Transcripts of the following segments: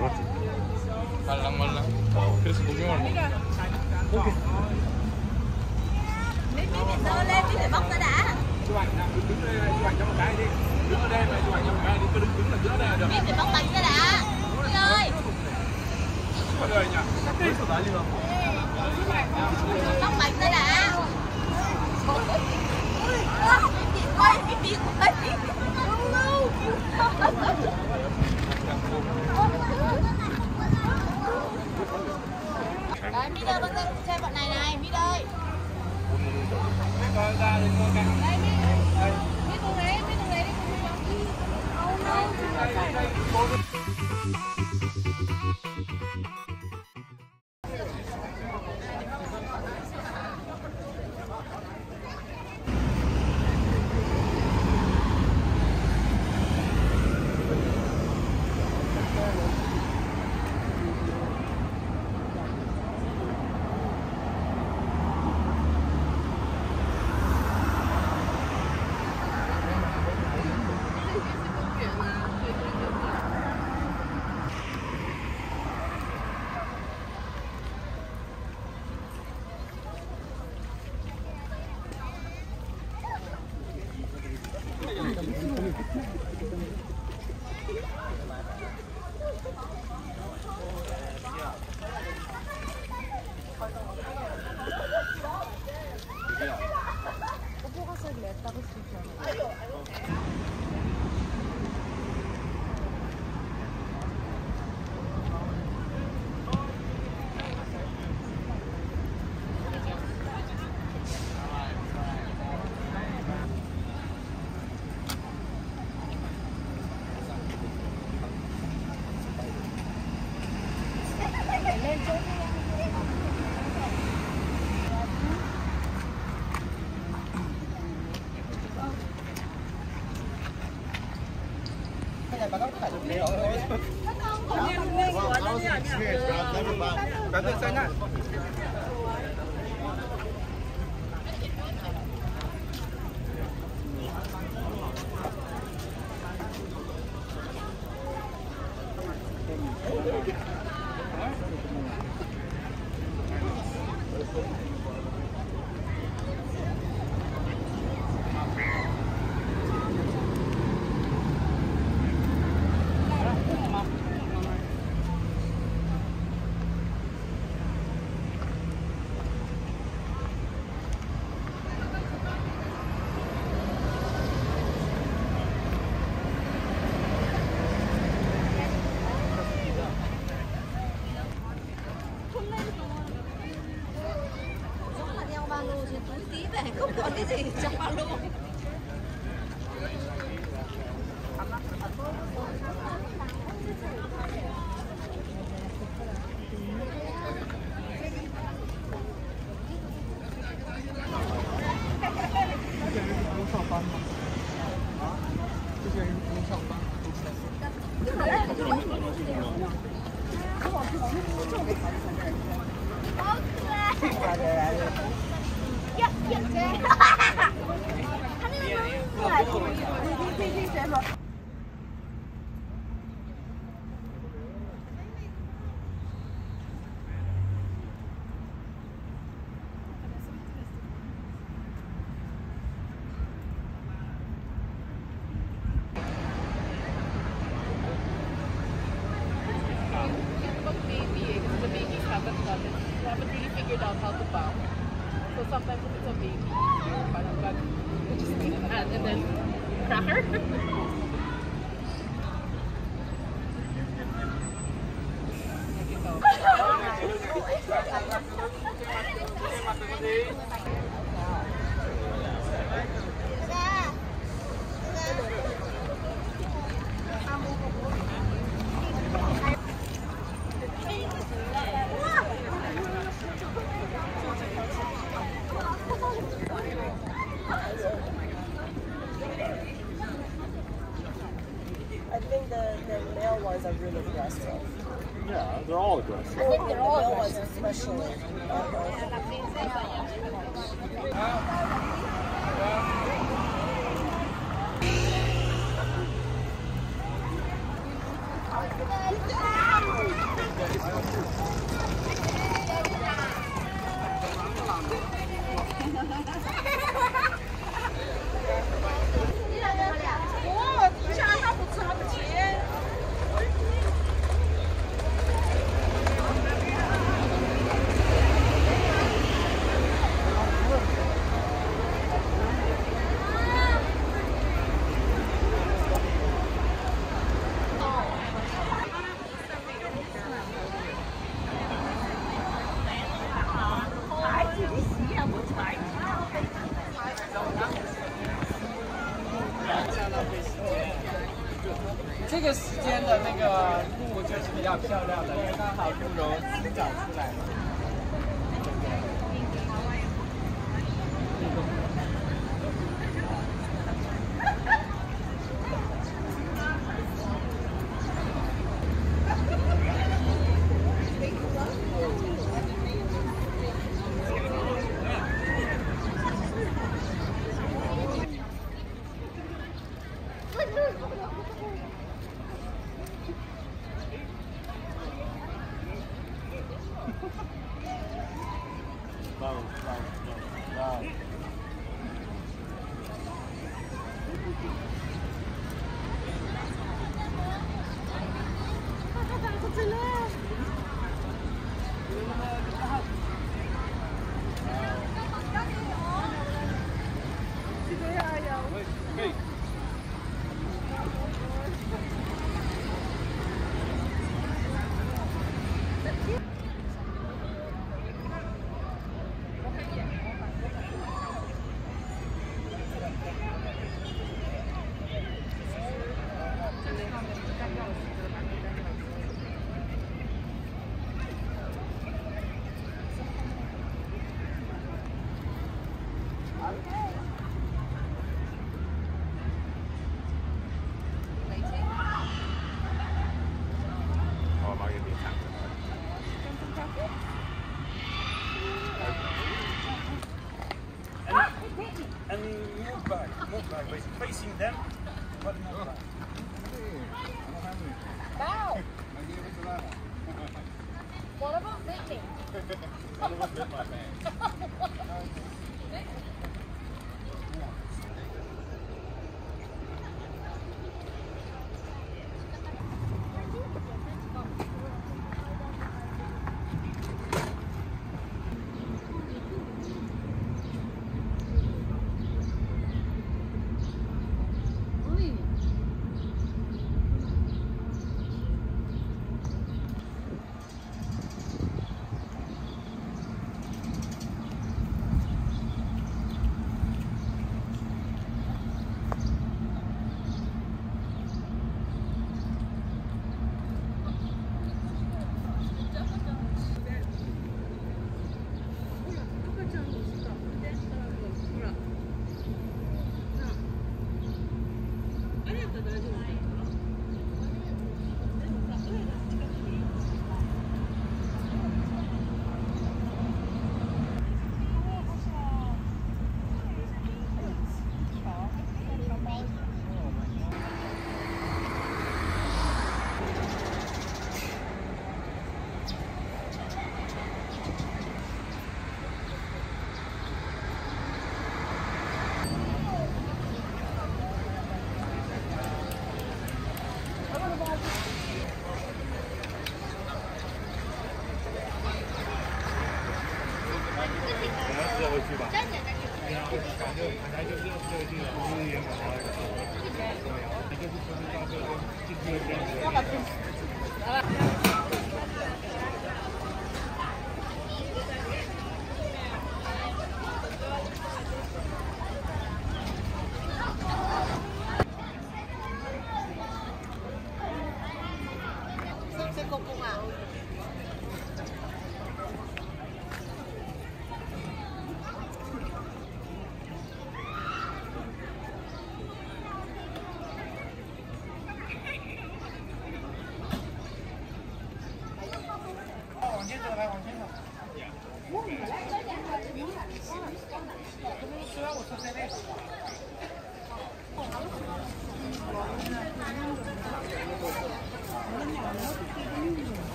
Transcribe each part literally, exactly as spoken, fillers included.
같아. 말랑말랑. 그래서 녹용을 먹어. 오케이. Đưa lên đi để bóc ra đã. Chụp ảnh nào, cứ đứng đây, chụp ảnh cho một cái đi. Đứng ở đây mà chụp ảnh cho một cái đi, cứ đứng đứng ở giữa đây là được. Biết để bóc bánh ra đã. Đi ơi. Mọi người nhỉ? Cái 난리 나. Bóc bánh ra đã. Quay đi, quay đi. Đấy, Mít ơi, con chơi bọn này này, Mít ơi. Coi ra thì coi cái. Đây, Mít. Mít cùng đấy, Mít cùng đấy đi cùng nhau. Oh no. Bán tự xanh ạ. Không có cái gì trong ba lô. So sometimes if it's a baby, parang gag, we just eat that and then cracker. I think the, the male ones are really aggressive. Yeah, they're all aggressive. I think they're all the male ones especially. Uh-huh. 比较漂亮的，因为刚好猪肉新长出来。 Vamos, vamos, vamos, vamos. And move back, move back, basically facing them, but move back. Wow. What about Sydney? What about bit my man?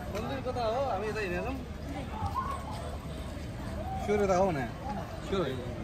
Sure, that one. Sure.